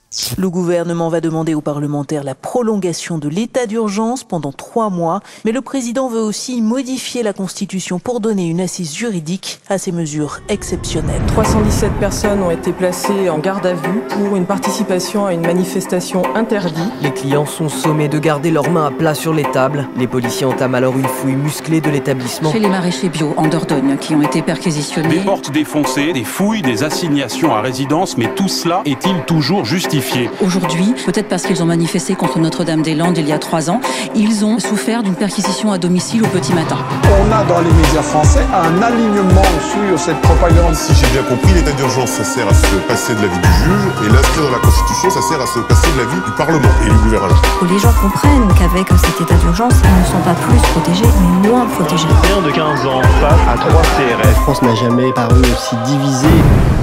Le gouvernement va demander aux parlementaires la prolongation de l'état d'urgence pendant 3 mois, mais le président veut aussi modifier la Constitution pour donner une assise juridique à ces mesures exceptionnelles. 317 personnes ont été placées en garde à vue pour une participation à une manifestation interdite. Les clients sont sommés de garder leurs mains à plat sur les tables. Les policiers entament alors une fouille musclée de l'établissement. Chez les maraîchers bio en Dordogne qui ont été perquisitionnés. Des portes défoncées, des fouilles, des assignations à résidence, mais tout cela est-il toujours justifié ? Aujourd'hui, peut-être parce qu'ils ont manifesté contre Notre-Dame-des-Landes il y a 3 ans, ils ont souffert d'une perquisition à domicile au petit matin. On a dans les médias français un alignement sur cette propagande. Si j'ai bien compris, l'état d'urgence, ça sert à se passer de l'avis du juge, et l'inscrire dans la Constitution, ça sert à se passer de l'avis du Parlement et du gouvernement. Que les gens comprennent qu'avec cet état d'urgence, ils ne sont pas plus protégés, mais moins protégés. Un de 15 ans face à 3 CRS. La France n'a jamais paru aussi divisée.